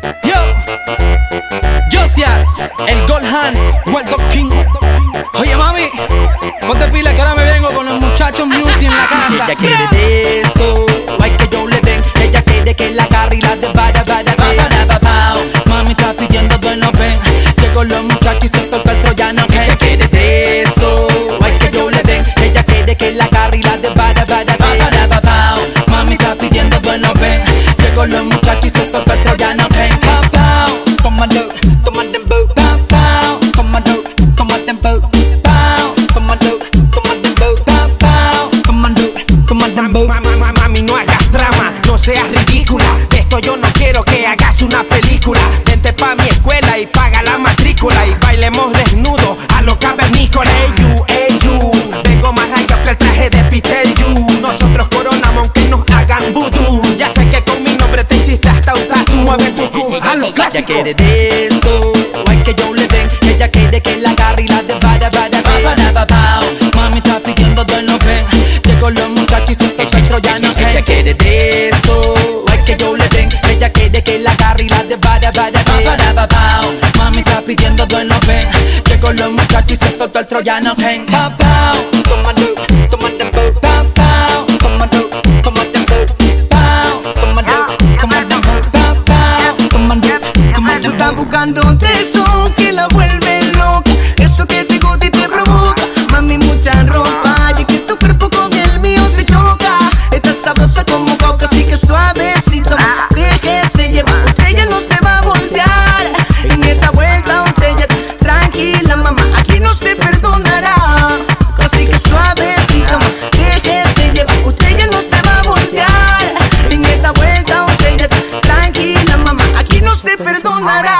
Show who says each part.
Speaker 1: Yo, Josias, el Gold Hand, World of King. Oye mami, ponte pila que ahora me vengo con los muchachos music en la casa.
Speaker 2: Ella quiere de eso, hay que yo le den. Ella quiere que la agarre y la de bada. Mami está pidiendo bueno ven. Llegó los muchachos y se soltó el troyano. Ella quiere de eso, hay que yo le den. Ella quiere que la agarre y la de bada. Mami está pidiendo bueno ven. Llegó los muchachos y se soltó el troyano. Comando, comando, boo. Comando, comando, boo. Comando, comando, boo.
Speaker 3: Mami, no hagas drama, no seas ridícula. De esto yo no quiero que hagas una película. Vente pa' mi escuela y paga la matrícula. Y bailemos desnudos a lo cavernícola. Ey you, vengo más rayado que el traje de Peter You. Nosotros coronamos aunque nos hagan vudú. Ya sé que con mi nombre te hiciste hasta un tatu. Mueve tu cu a lo clásico.
Speaker 2: Ella quiere de eso, hay que yo le den. Ella quiere que la agarre y la de bada. Mami está pidiendo bueno ven. Llegó los muchachos y se soltó el troyano. Ella quiere de eso, hay que yo le den. Ella quiere que la agarre y la de bada. Mami está pidiendo bueno ven. Llegó los muchachos y se soltó el troyano. Comando, comando, boo. Comando, comando, boo. Comando, comando,
Speaker 4: Está buscando eso que la vuelve loca, eso que te gusta y te provoca. Mami, mucha ropa y que tu cuerpo con el mío se choca. Está sabrosa como coca, así que suavecito. Déjese llevar, usted ya no se va a voltear. En esta vuelta usted ya tranquila, mamá, aquí no se perdonará. Así que suavecito, déjese llevar, usted ya no se va a voltear. En esta vuelta usted ya tranquila, mamá, aquí no se perdonará.